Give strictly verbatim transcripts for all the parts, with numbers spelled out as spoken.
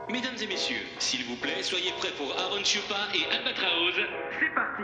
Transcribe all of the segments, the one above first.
Mesdames et messieurs, s'il vous plaît, soyez prêts pour Aaron Chupa et Albatroz. C'est parti!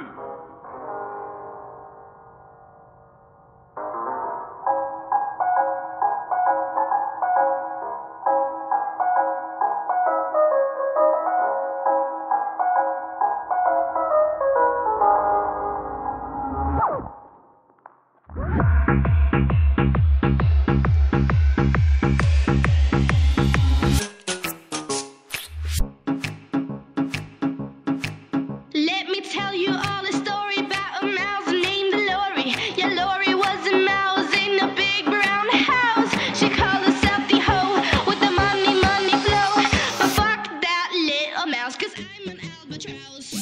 Tell you all a story about a mouse named Lori. Yeah, Lori was a mouse in a big brown house. She called herself the hoe with the money, money flow. But fuck that little mouse, cause I'm an albatross.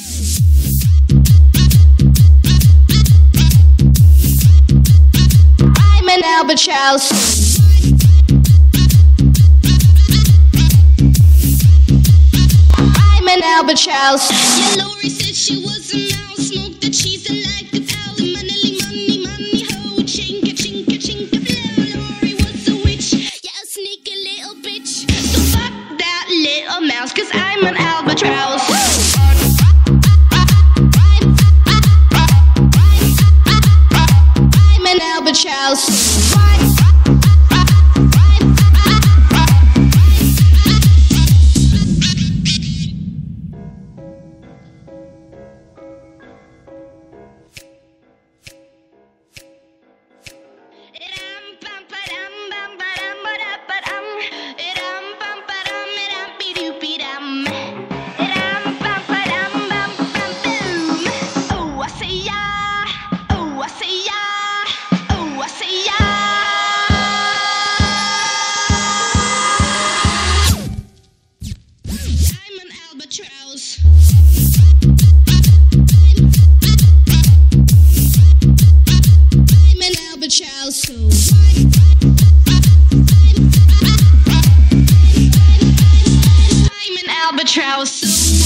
I'm an albatross. I'm an albatross. Yeah, Lori said she was a mouse, smoked the cheese and liked the owl. Money, money, money, ho, chinka, chinka, chinka, blow. Lori was a witch, yeah, a sneaky little bitch. So fuck that little mouse, cause I'm an albatross. I'm an albatross. I'm an albatross.